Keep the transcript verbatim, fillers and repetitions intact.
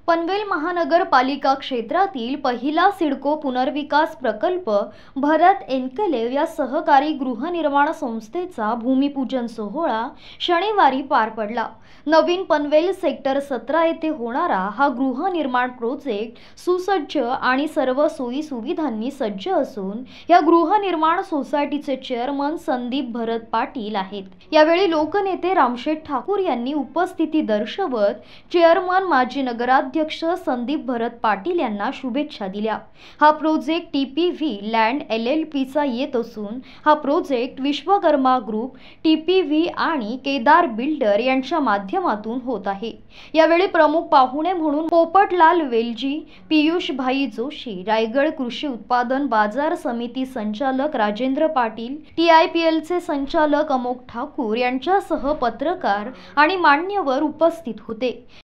पनवेल महानगरपालिका क्षेत्रातील पहिला सिडको पुनर्विकास प्रकल्प भरत एन्कलेव या सहकारी गृहनिर्माण संस्थेचा भूमिपूजन सोहळा शनिवारी पार पडला। नवीन पनवेल सेक्टर सतरा येथे होणारा हा गृहनिर्माण प्रोजेक्ट सुसज्ज आणि सर्व सोयी सुविधांनी सज्ज असून या गृहनिर्माण सोसायटीचे चेअरमन संदीप भरत पाटील आहेत। यावेळी लोकनेते रामशेठ ठाकूर यांनी उपस्थिती दर्शवत चेअरमन माजी नगराध्यक्ष संदीप भरत पाटील यांना शुभेच्छा दिल्या। हा project TPV land L L P चा येत असून हा प्रोजेक्ट विश्वकर्मा ग्रुप, टीपीव्ही आणि केदार बिल्डर यांच्या माध्यमातून होत आहे। यावेळी प्रमुख पाहुणे म्हणून पोपटलाल वेलजी, पियुष भाई जोशी, रायगड कृषी उत्पादन बाजार समिती संचालक Rajendra Patil, T I P L चे संचालक अमोक ठाकूर यांच्यासह पत्रकार आणि मान्यवर उपस्थित होते।